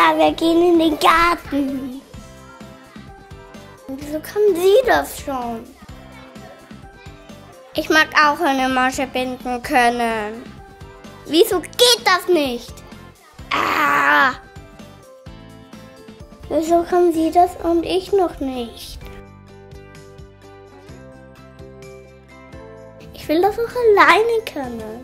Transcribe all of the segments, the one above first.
Ja, wir gehen in den Garten. Wieso kann sie das schon? Ich mag auch eine Masche binden können. Wieso geht das nicht? Ah! Wieso kann sie das und ich noch nicht? Ich will das auch alleine können.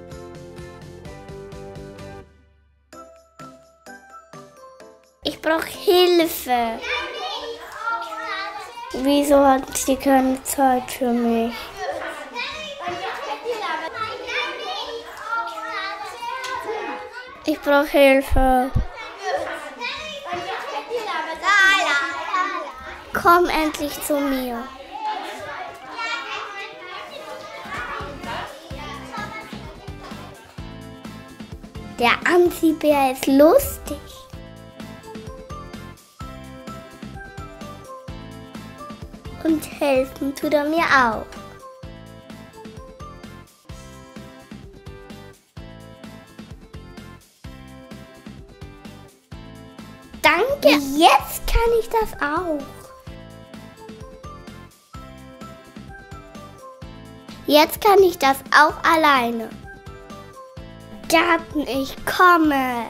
Ich brauche Hilfe. Wieso hat sie keine Zeit für mich? Ich brauche Hilfe. Komm endlich zu mir. Der Anziehbär ist lustig. Und helfen tut er mir auch. Danke, jetzt kann ich das auch. Jetzt kann ich das auch alleine. Garten, ich komme.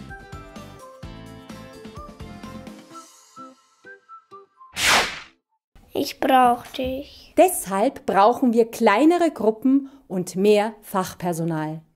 Ich brauche dich. Deshalb brauchen wir kleinere Gruppen und mehr Fachpersonal.